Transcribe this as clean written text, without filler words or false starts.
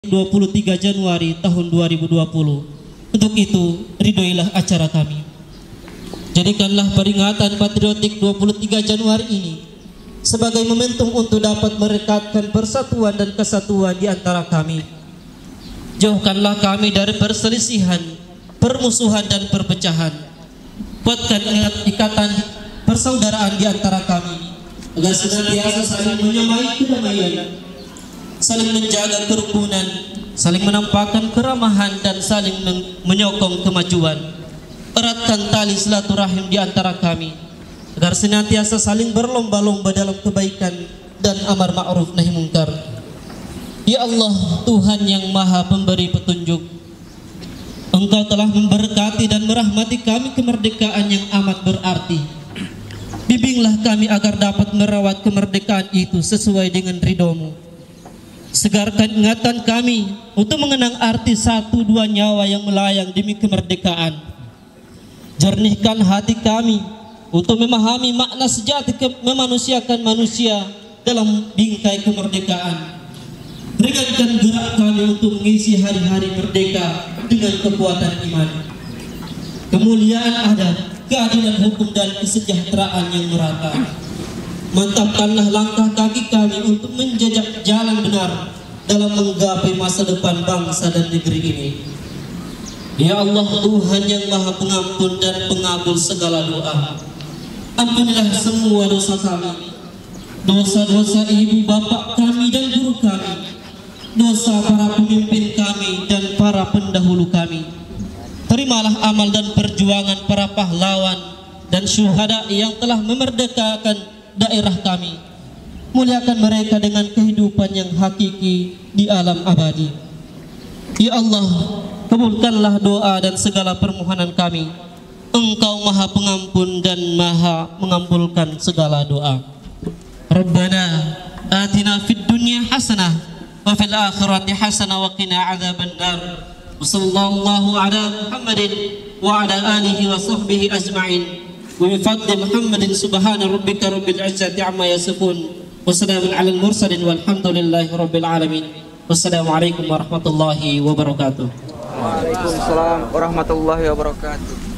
23 Januari tahun 2020. Untuk itu, ridhoilah acara kami. Jadikanlah peringatan patriotik 23 Januari ini sebagai momentum untuk dapat merekatkan persatuan dan kesatuan di antara kami. Jauhkanlah kami dari perselisihan, permusuhan dan perpecahan. Kuatkan ikatan persaudaraan di antara kami agar senantiasa saling menyamai kedamaian, saling menjaga kerukunan, saling menampakkan keramahan dan saling menyokong kemajuan. Eratkan tali silaturahim di antara kami agar senantiasa saling berlomba-lomba dalam kebaikan dan amar ma'ruf nahi mungkar. Ya Allah, Tuhan yang Maha Pemberi petunjuk, Engkau telah memberkati dan merahmati kami kemerdekaan yang amat berarti. Bimbinglah kami agar dapat merawat kemerdekaan itu sesuai dengan ridho-Mu. Segarkan ingatan kami untuk mengenang arti 1-2 nyawa yang melayang demi kemerdekaan. Jernihkan hati kami untuk memahami makna sejati memanusiakan manusia dalam bingkai kemerdekaan. Ringankan gerak kami untuk mengisi hari-hari merdeka dengan kekuatan iman. Kemuliaan adat, keadilan hukum dan kesejahteraan yang merata. Mantapkanlah langkah kaki kami untuk menjejak jalan benar dalam menggapai masa depan bangsa dan negeri ini. Ya Allah, Tuhan yang Maha Pengampun dan Pengabul segala doa, ampunilah semua dosa kami, dosa-dosa ibu bapak kami dan guru kami, dosa para pemimpin kami dan para pendahulu kami. Terimalah amal dan perjuangan para pahlawan dan syuhada yang telah memerdekakan daerah kami. Muliakan mereka dengan kehidupan yang hakiki di alam abadi. Ya Allah, kabulkanlah doa dan segala permohonan kami. Engkau Maha Pengampun dan Maha mengabulkan segala doa. Rabbana atina fid dunya hasanah wa fil akhirati hasanah wa qina adzabannar. Wa sallallahu ala Muhammadin wa ala alihi wa sahbihi ajma'in. Wa bi fadli Muhammadin subhana rabbika rabbil izzati amma yasifun. Wassalamun alal mursalin walhamdulillahi rabbil alamin. Wassalamualaikum warahmatullahi wabarakatuh. Waalaikumsalam warahmatullahi wabarakatuh.